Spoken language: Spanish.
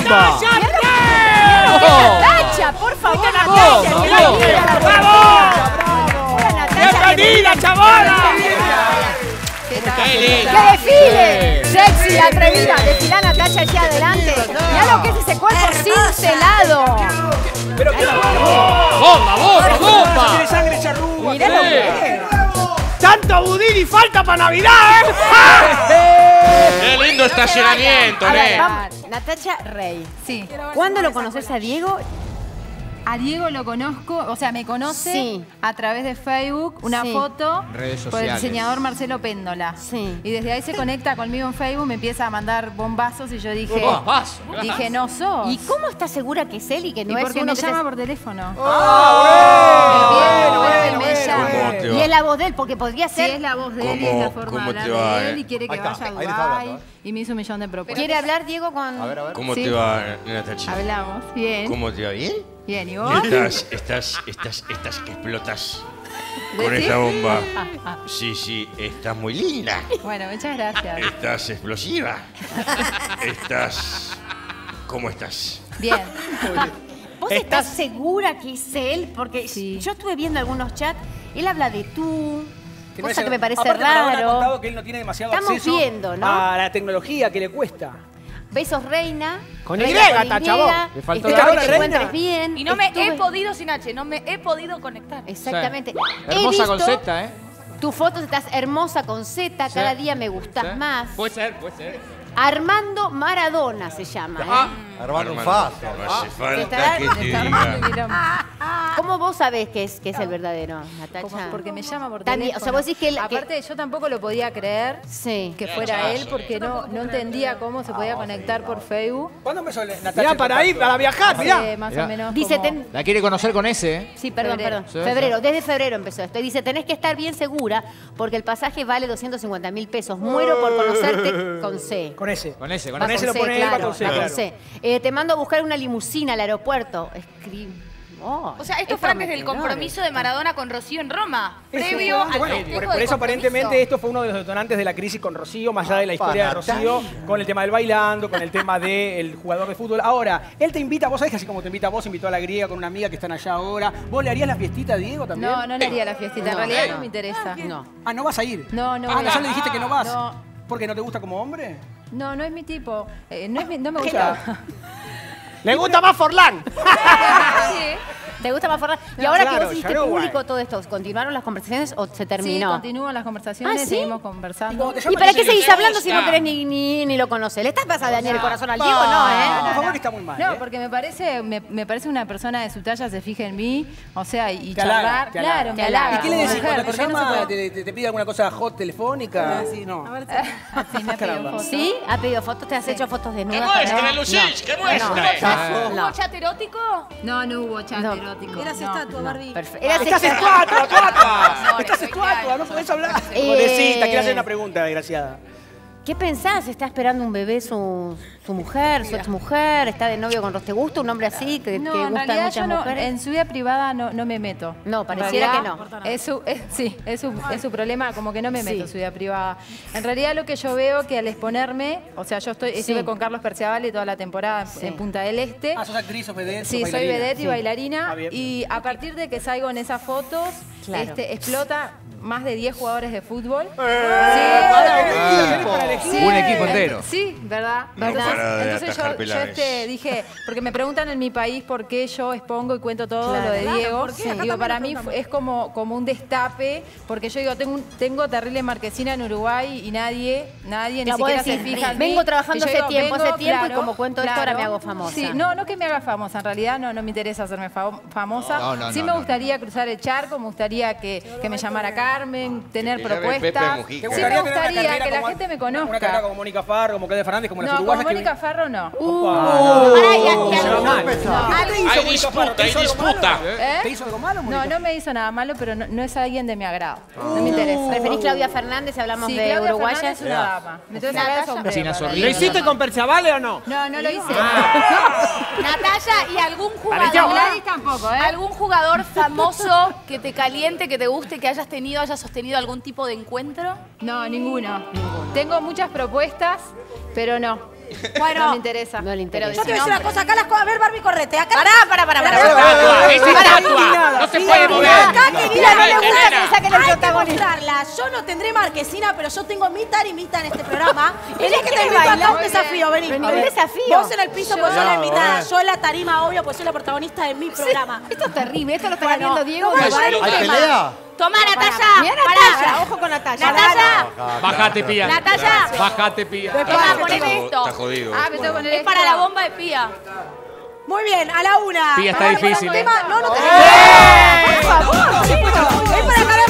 bomba! ¡Natacha, por favor! ¡Bravo! ¡Bienvenida, chabona! ¡Qué desfile! Sexy, atrevida. Desfila Natacha hacia adelante. Mirá lo que es ese cuerpo cincelado. Pero qué ¡Bomba! tiene sangre charrúa. Mirá lo que es. ¡Tanto budín y falta para Navidad, ¡Qué lindo estacionamiento, A ver, ¿eh? vamos. Natacha Rey. Sí. ¿Cuándo lo conoces a Diego? A Diego lo conozco, o sea, me conoce Sí. a través de Facebook, una Sí. foto Redes por el sociales. diseñador Marcelo Péndola. Sí. Y desde ahí se conecta conmigo en Facebook, me empieza a mandar bombazos y yo dije, no sos. ¿Y cómo estás segura que es él y que no Y es porque uno me que llama te- por teléfono. ¿Cómo te Y va? es la voz de él, porque podría Sí, ser... es la voz de él y es la forma ¿Cómo de te hablar va, de él y quiere que Ahí está, vaya a ahí le está hablando, Dubái y me hizo un millón de propuestas. ¿Quiere hablar Diego con...? A ver. ¿Cómo Sí. te va, Natacha? Hablamos, bien. ¿Cómo te va? ¿Bien? Bien, ¿y vos? Estás que explotas con ¿Decís? esa bomba. Sí, estás muy linda. Bueno, muchas gracias. Estás explosiva. ¿Cómo estás? Bien. ¿Vos estás segura que es él? Porque Sí. yo estuve viendo algunos chats, él habla de tú, Que no cosa es- que me parece Aparte, Maradona ha raro. contado que él no tiene demasiado Estamos acceso viendo, ¿no? a la tecnología que le cuesta. Besos Reina. Con Reina Y, con tachabón. Le faltó Espero la que te Reina. encuentres bien. Y no me Estuve- he podido, sin H, no me he podido conectar. Exactamente. He Hermosa visto con Z, ¿eh? tus fotos, estás hermosa con Z, cada día me gustas Sí. más. Puede ser. Armando Maradona se llama. Armando un faso. No hace Te falta está- que te te Está armando diga. quilombo. ¿Cómo vos sabés que es el verdadero, Como Natacha? porque me llama por También, teléfono. o sea, vos decís que él- Aparte, yo tampoco lo podía creer Sí. que fuera él porque no entendía cómo se podía conectar por Facebook. ¿Cuándo empezó Natacha? Mirá, para ir, para viajar, mirá. Hace más Mirá. o menos Dice, como- ten- La quiere conocer con ese, ¿eh? Sí, perdón, Febrero. perdón. Sí, Febrero, desde febrero empezó esto. Y dice, tenés que estar bien segura porque el pasaje vale 250.000 pesos. Muero por conocerte con C. Con ese. Con ese, Con ese lo C, pone él, va claro, con C, va con claro. C. Te mando a buscar una limusina al aeropuerto. O sea, esto fue antes del compromiso de Maradona con Rocío en Roma, previo al Bueno, festejo por de eso aparentemente compromiso. esto fue uno de los detonantes de la crisis con Rocío, más allá de la historia de Rocío, con el tema del bailando, con el tema del jugador de fútbol. Ahora, él te invita, vos sabés que así como te invita a vos, invitó a la griega con una amiga que están allá ahora. ¿Vos le harías la fiestita a Diego también? No le haría la fiestita. En realidad no me interesa. No. Ah, ¿no vas a ir? No Ah, voy a ya ir. le dijiste que no vas. No. ¿Porque no te gusta como hombre? No es mi tipo. No me gusta. Le gusta más Forlán. ¿Te gusta más Forlán? Y ahora que claro, vos hiciste ya no, público guay. todo esto, ¿continuaron las conversaciones o se Sí, terminó? continúan las conversaciones, ¿Ah, sí? seguimos Y conversando. cuando te ¿Y llaman, para qué dicen, seguís te hablando si no gusta. querés ni lo conocer? ¿Le estás pasando a dañar el corazón al Diego? No, ¿eh? Por favor, que está muy mal. No, ¿eh? porque me parece una persona de su talla se fija en mí, o sea, y Te halaga, charlar, te halaga. claro, Te me halaga. halaga. ¿Y qué le como decís mujer, cuando te ¿por qué no se llama? puede? ¿Te pide alguna cosa hot telefónica? Sí, no. Sí, me ha pedido Caramba. fotos. ¿Sí? ¿Ha pedido fotos? ¿Te has hecho fotos desnudas? ¡Que para muestre, él? Lucich! ¡Que No, muestre! no. ¿Hubo chat erótico? No hubo chat No. erótico. Eras no. estatua, Barbie. Perfecto. Era ¡Estás sexy. estatua, estatua! No, ¡Estás no, estatua! ¡No podés hablar! Eh, Pobrecita, quiero hacer una pregunta, desgraciada. ¿Qué pensás? ¿Está esperando un bebé su mujer, su exmujer? ¿Está de novio con ¿Te gusta un hombre así que No, gusta en a realidad muchas yo no, mujeres? en su vida privada no me meto. No, En pareciera realidad, que no. Es su problema, como que no me meto Sí. en su vida privada. En realidad lo que yo veo que al exponerme, o sea, yo estuve con Carlos Perciabale toda la temporada Sí. en Punta del Este. Ah, sos actriz, sos vedette, Sí, sos soy bailarina. vedette y Sí. bailarina. Ah, bien. Y a partir de que salgo en esas fotos, Claro. explota más de 10 jugadores de fútbol. Sí, Un equipo entero. Sí, verdad. No verdad. para de Entonces atajar yo pilares. dije, porque me preguntan en mi país por qué yo expongo y cuento todo Claro. lo de Claro, Diego. ¿por qué? Acá Digo, también para lo mí preguntamos. es como un destape, porque yo digo, tengo terrible marquesina en Uruguay y nadie ni No, vos siquiera se decís, fija en mí. vengo trabajando Y yo hace digo, tiempo, vengo, y como cuento esto, ahora me hago famosa. Sí, no que me haga famosa, en realidad no me interesa hacerme famosa. No, Sí no, me no, gustaría cruzar el charco, me gustaría que me llamara Carmen, tener Que te llame Pepe propuestas. Mujica. ¿Te Sí me tener una gustaría carrera que la como- gente me Una carrera conozca. como Mónica Farro, como Claudia Fernández, como las No, como uruguayas Mónica Farro no. Pará, y algo- ¿Qué te hizo Hay Mónica Farro? ¿Te disputa, hay hizo algo malo? disputa. ¿Eh? ¿Te hizo algo malo, No, Mónica? no me hizo nada malo, pero no es alguien de mi agrado. No me interesa. ¿Preferís Claudia Fernández si hablamos Sí, de Claudia uruguayas? Fernández es una dama. Me tengo que sacar el sombrero China para Zorrilla. ir. ¿Lo hiciste con Perciabale o no? No lo hice. Natalia, ¿y algún Pareció jugador? Gladys tampoco, ¿eh? ¿Algún jugador famoso que te caliente, que te guste, que hayas sostenido algún tipo de encuentro? No, ninguno. Tengo muchas propuestas, pero no. Bueno, no me interesa. No le interesa. Pero Yo te voy a decir una cosa, acá las cosas. A ver, Barbie, correte. Acá Es estatua. No se puede mover. Acá, querida, no le gusta que saquen el hay que protagonista. mostrarla. Yo no tendré marquesina, pero yo tengo mitad y mitad en este programa. Vení que quiere te invito acá a bailar. un desafío, vení. Vení, A ver. un desafío. Vos en el piso, pues yo la invitada. Yo en la tarima, obvio, pues soy la protagonista de mi programa. Esto es terrible. Esto lo está Bueno, viendo Diego. no voy a poner Igual. un ¿Hay tema. pelea? Tomá, Natalia. Mirá, Pará. Natalia. Ojo con Natalia. Natalia. Bájate, Pía. Natalia. Bájate, Pía. Tomá, poneme esto. Está jodido. Ah, me tengo que poner Es esto. para la bomba de Pía. Muy bien, a la una. Pía, está Para difícil, un ¿eh? tema- No, no te... Por favor, chicos. Es para cada